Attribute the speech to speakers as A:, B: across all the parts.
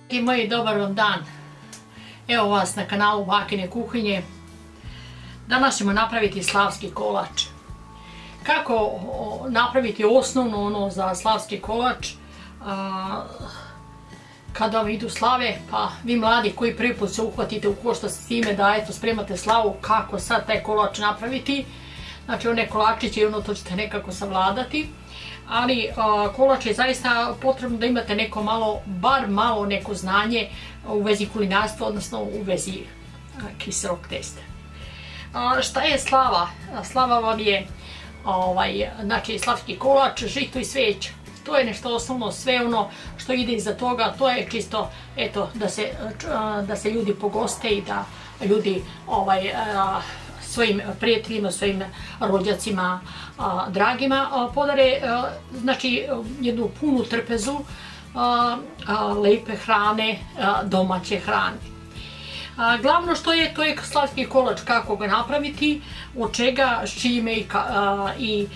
A: I moji, dobar vam dan. Evo vas na kanalu Bakine kuhinje. Danas ćemo napraviti slavski kolač. Kako napraviti osnovno ono za slavski kolač kada vam idu slave, pa vi mladi koji prvi put se uhvatite u koštac s time da eto spremate slavu, kako sad taj kolač napraviti. Znači one kolačiće i ono to ćete nekako savladati. Ali kolač je zaista potrebno da imate neko malo, bar malo neko znanje u vezi kulinarstva, odnosno u vezi kiselog testa. Šta je slava? Slava vam je znači slavski kolač, žito i sveća. To je nešto osnovno, sve ono što ide iza toga, to je čisto eto da se ljudi pogoste i da ljudi svojim prijateljima, svojim rođacima dragima podare znači jednu punu trpezu lepe hrane, domaće hrane. Glavno što je, to je slavski kolač, kako ga napraviti, od čega, s čime i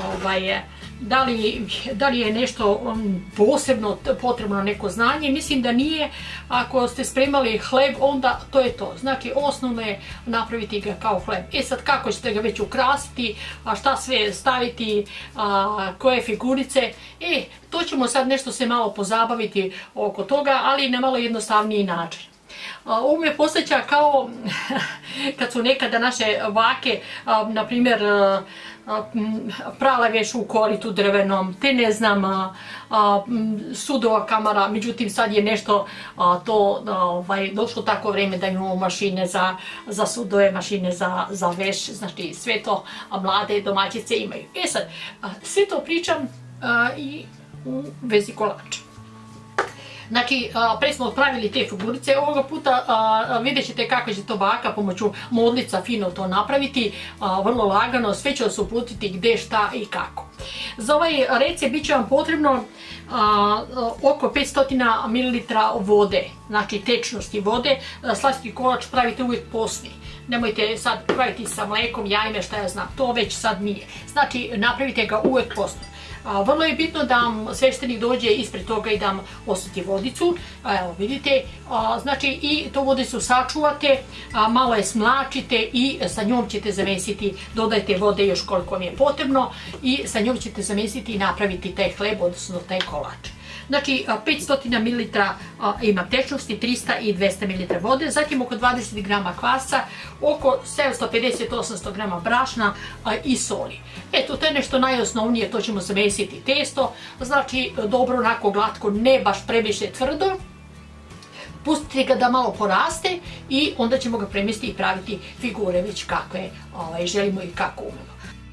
A: da li je nešto posebno potrebno neko znanje. Mislim da nije. Ako ste spremali hleb, onda to je to. Znači osnovno je napraviti ga kao hleb. E sad kako ćete ga već ukrasiti, šta sve staviti, koje figurice, to ćemo sad nešto se malo pozabaviti oko toga, ali na malo jednostavniji način. Ovo me posjeća kao kad su nekada naše bake, na primjer, prale veš u koritu drvenom, te ne znam, sudova kamara, međutim sad je nešto to došlo tako vrijeme da imamo mašine za sudove, mašine za veš, znači sve to mlade domaćice imaju. E sad, sve to pričam i u vezi kolača. Znači, pre smo odpravili te figurice, ovoga puta vidjet ćete kako će to baka pomoću modlica fino to napraviti, vrlo lagano, sve će vas uputiti gde, šta i kako. Za ovaj recept bit će vam potrebno oko 500 ml vode, znači tečnosti vode. Slavski kolač pravite uvijek posni. Nemojte sad praviti sa mlekom, jajima, šta ja znam, to već sad nije. Znači, napravite ga uvijek posno. Vrlo je bitno da vam sveštenik dođe ispred toga i da vam osjeti vodicu, evo vidite, znači i tu vodicu sačuvate, malo je smlačite i sa njom ćete zamesiti, dodajte vode još koliko vam je potrebno i sa njom ćete zamesiti i napraviti taj hleb, odnosno taj kolač. Znači 500 ml ima tečnosti, 300 i 200 ml vode, zatim oko 20 g kvasa, oko 750-800 g brašna i soli. Eto, to je nešto najosnovnije, to ćemo zamesiti testo, znači dobro onako glatko, ne baš previše tvrdo. Pustite ga da malo poraste i onda ćemo ga premjestiti i praviti figure već kakve želimo i kako umemo.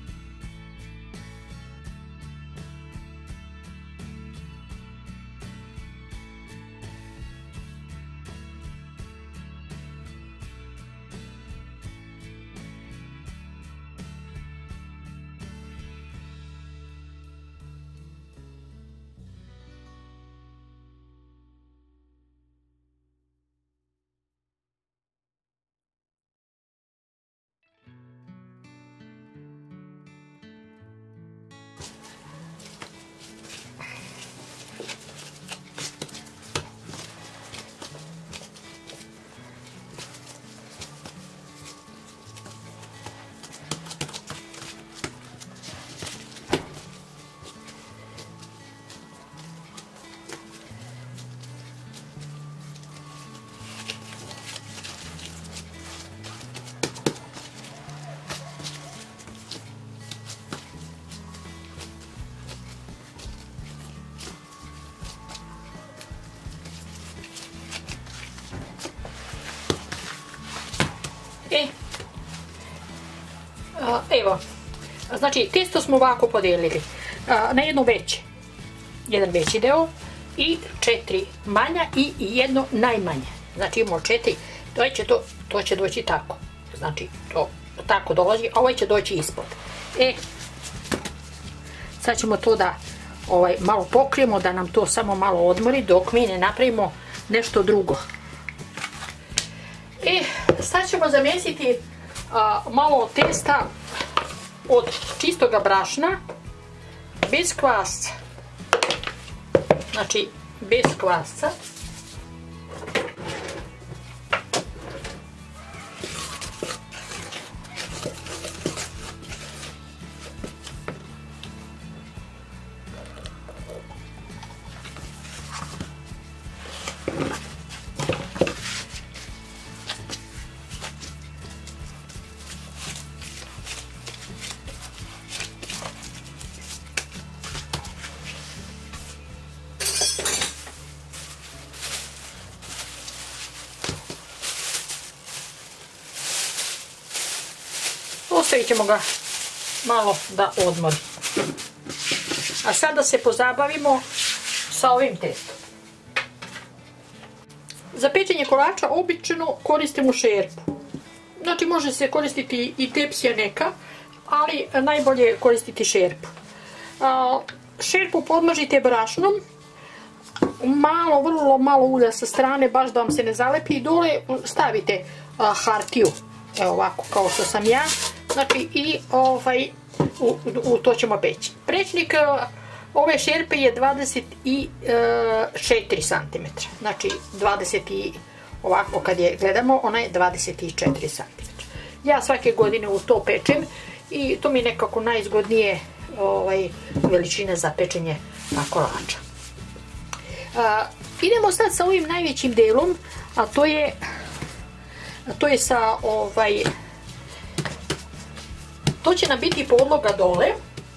A: Evo, znači testo smo ovako podijelili na jedan veći deo i 4 manja i jedno najmanje. Znači imamo 4, to će doći tako, znači to tako dolazi, a ovaj će doći ispod. Sad ćemo to da malo pokrijemo, da nam to samo malo odmori dok mi ne napravimo nešto drugo. Sad ćemo zamesiti malo testa od čistoga brašna, bez kvasca. Znači, bez kvasca. ostavit ćemo ga malo da odmori. A sada se pozabavimo sa ovim testom. Za pečenje kolača obično koristimo šerpu. Znači može se koristiti i tepsija neka, ali najbolje je koristiti šerpu. Šerpu podmažite brašnom, malo, vrlo malo ulja sa strane, baš da vam se ne zalepi, i dole stavite hartiju, evo ovako kao što sam ja, znači i u to ćemo peći. Prečnik ove šerpe je 24 cm, znači 20 i ovako kad je gledamo, ona je 24 cm. Ja svake godine u to pečem i to mi je nekako najzgodnije veličine za pečenje kolača. Idemo sad sa ovim najvećim delom, a to je sa to će nam biti podloga dole.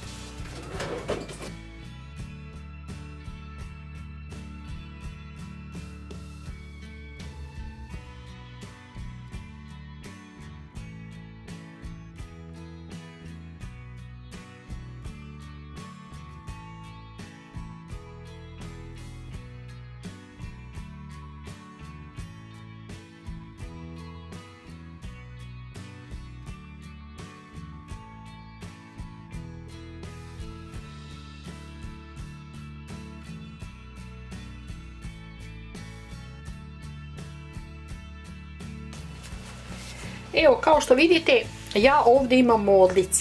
A: Evo, kao što vidite, ja ovdje imam modlice.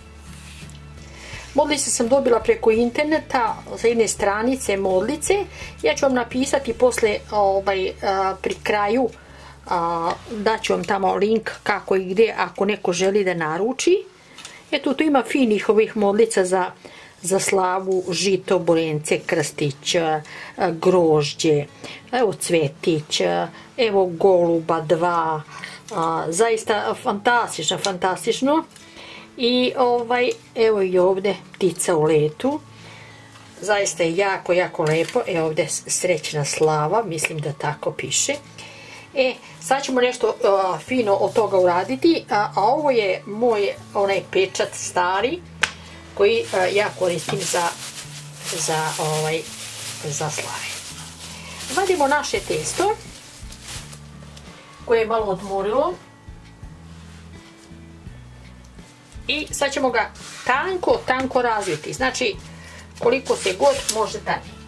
A: Modlice sam dobila preko interneta, sa jedne stranice modlice. Ja ću vam napisati posle pri kraju, daću vam tamo link kako i gdje ako neko želi da naruči. Eto, tu ima finih ovih modlica za slavu, žito, burence, krstić, grožđe, evo cvetić, evo goluba 2, zaista fantastično. I evo i ovdje ptica u letu, zaista je jako lepo. Evo ovdje srećna slava, mislim da tako piše. Sad ćemo nešto fino od toga uraditi, a ovo je moj onaj pečat stari koji ja koristim za slave. Vadimo naše testo koje je malo odmorilo i sad ćemo ga tanko razviti, znači koliko se god može dati.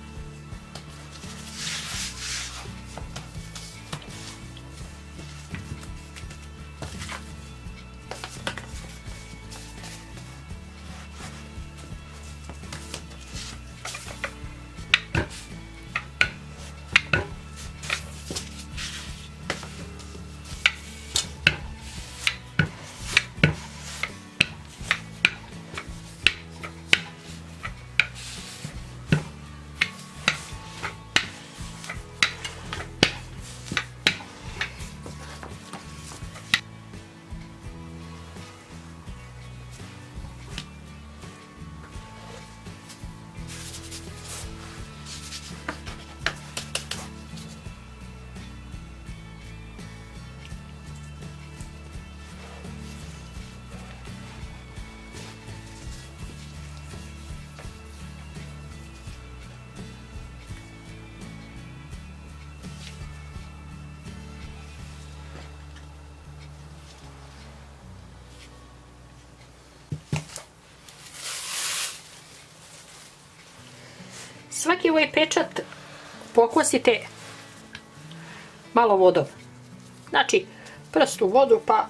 A: Svaki ovaj pečat pokvasite malo vodom. Znači, prst u vodu pa...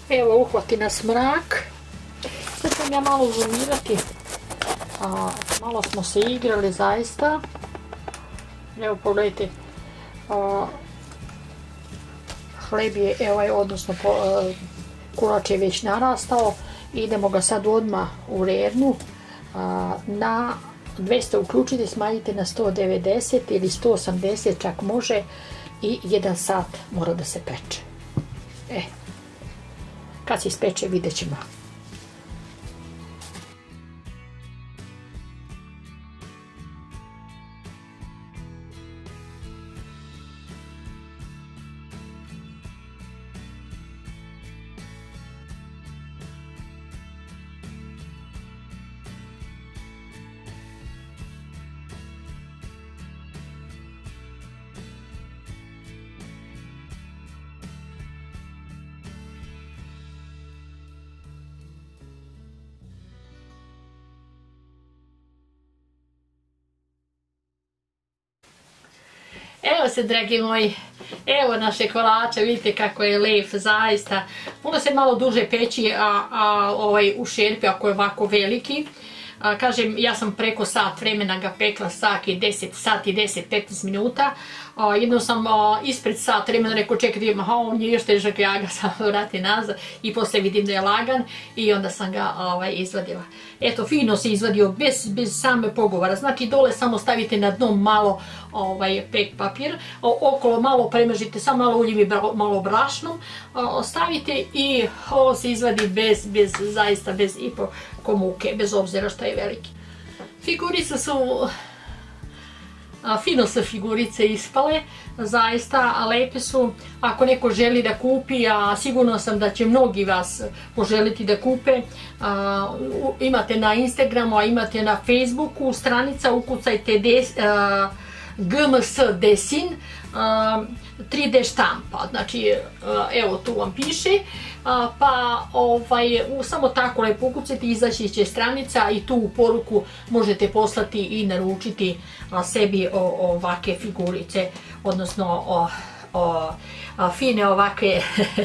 A: Evo, uhvati nas mrak. Sad ću ja malo zoomirati. Malo smo se igrali zaista. Evo, pogledajte. Hleb je, evo, odnosno kolač je već narastao. Idemo ga sad odmah u rednu. Na 200 uključite, smanjite na 190 ili 180 čak može i 1 sat mora da se peče. Kad se ispeče vidjet ćemo. Evo se, dragi moji, evo naše kolače, vidite kako je lep, zaista. Puno se malo duže peći u šerpi ako je ovako veliki. Kažem, ja sam preko sat vremena ga pekla, sat i 10-15 minuta. Jednom sam ispred sat vremena rekao čekaj, on je još težak, ja ga sam vratim nazad i poslije vidim da je lagan i onda sam ga izvadila. Eto, fino se izvadio bez same pogovora. Znači dole samo stavite na dno malo pek papir, okolo malo premržite, samo malo uljem i malo brašnom stavite i ovo se izvadi zaista bez i po muke, bez obzira što je veliki. Figurice su... Fino su figurice ispale, zaista lepe su. Ako neko želi da kupi, a sigurno sam da će mnogi vas poželiti da kupe, imate na Instagramu, a imate na Facebooku stranica, ukucajte GMS Desin 3D štampa, znači evo tu vam piše, pa samo tako lepo ukucajte, izaći će stranica i tu u poruku možete poslati i naručiti sebi ovake figurice, odnosno fine ovake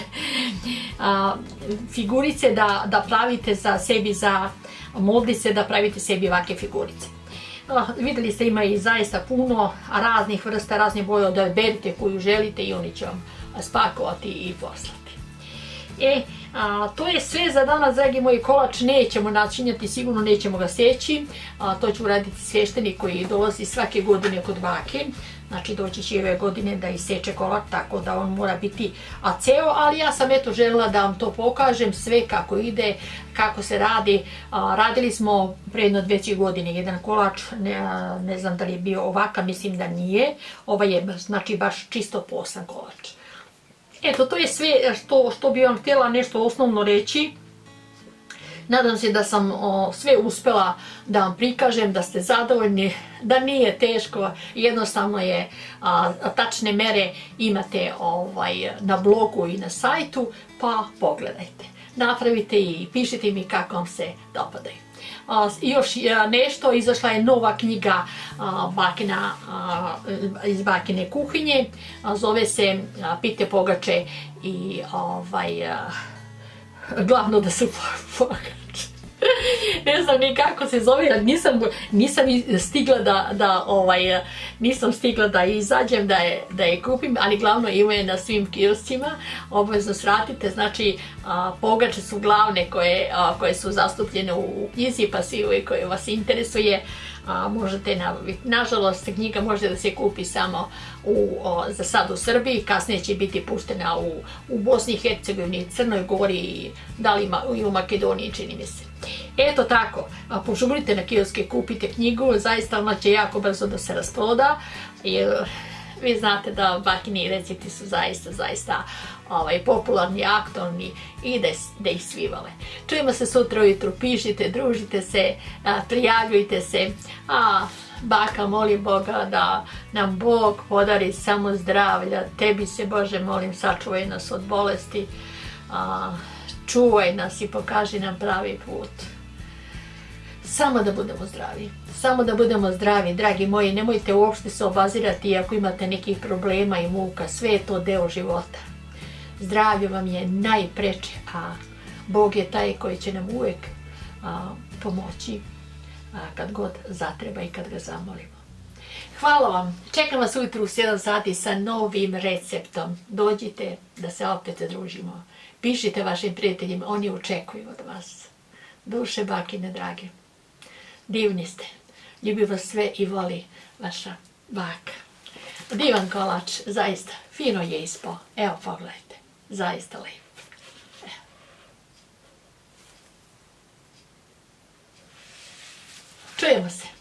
A: figurice da pravite za sebi, za modlice, da pravite sebi ovake figurice. Vidjeli ste, ima i zaista puno raznih vrsta, raznih boja, odaberite koju želite i oni će vam spakovati i poslati. To je sve za danas, dragi moji. Kolač nećemo načinjati, sigurno nećemo ga seći. To će uraditi sveštenik koji dolazi svake godine kod bake. Znači doći će ove godine da iseče kolač, tako da on mora biti ceo, ali ja sam eto željela da vam to pokažem, sve kako ide, kako se radi. Radili smo pre jedno 2 godine jedan kolač, ne znam da li je bio ovakav, mislim da nije. Ovaj je znači baš čisto posan kolač. Eto, to je sve što bi vam htjela nešto osnovno reći. Nadam se da sam sve uspjela da vam prikažem, da ste zadovoljni, da nije teško, jednostavno je, tačne mere imate na blogu i na sajtu, pa pogledajte. Napravite i pišite mi kako vam se dopadaju. Još nešto, izašla je nova knjiga iz bakine kuhinje, zove se Pite pogače i glavno da su pogače. Ne znam ni kako se zove, nisam stigla da izađem, da je kupim, ali glavno ima je na svim kioscima, obavezno sratite, znači pogače su glavne koje su zastupljene u knjizi, pa svi koje vas interesuje možete nabaviti. Nažalost, knjiga može da se kupi samo za sad u Srbiji, kasnije će biti puštena u Bosni i Hercegovini, Crnoj Gori, da li i u Makedoniji, čini mi se. Eto tako, požurite na kioske, kupite knjigu, zaista ona će jako brzo da se rasproda, jer vi znate da bakini recepti su zaista popularni, aktualni i da ih svi vole. Čujemo se sutra ujutru, pišite, družite se, prijavljujte se. Baka, molim Boga da nam Bog podari samo zdravlja. Tebi se, Bože, molim, sačuvaj nas od bolesti. Čuvaj nas i pokaži nam pravi put. Samo da budemo zdravi. Samo da budemo zdravi, dragi moji. Nemojte uopšte se obazirati ako imate nekih problema i muka. Sve je to deo života. Zdravlje vam je najpreče, a Bog je taj koji će nam uvijek pomoći kad god zatreba i kad ga zamolimo. Hvala vam. Čekam vas ujutru u 7 sati sa novim receptom. Dođite da se opet družimo. Pišite vašim prijateljima, oni očekuju od vas. Duše bakine drage. Divni ste. Ljubi vas sve i voli vaša baka. Divan kolač, zaista. Fino je ispao. Evo, pogledajte. Zaista lijep. Čujemo se.